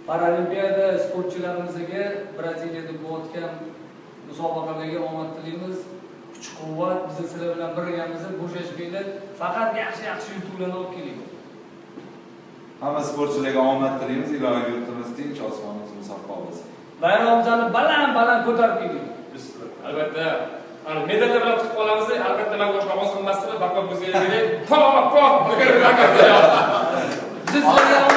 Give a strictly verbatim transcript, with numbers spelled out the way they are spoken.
Paralimpiyada sportchilarimizga Braziliyada bo'layotgan musobaqalarga omad tilaymiz. Kuch-quvvat bizni sizlar bilan birgamiz, bo'shashmaylik. Faqat yaxshi-yaxshi yutuqlarni olib keling. Hamma sportchilarga omad tilaymiz. Ilohiy yurtimiz tinch, osmonimiz musaffo bo'lsin. Bayrog'imizni baland-baland ko'tarib keling. Albatta, ana medallar bilan tutib qolamiz. Albatta, men boshqa oz qilmasdan, baqib bizga kerak. Pop, pop, berib beradi. Biz sizlarga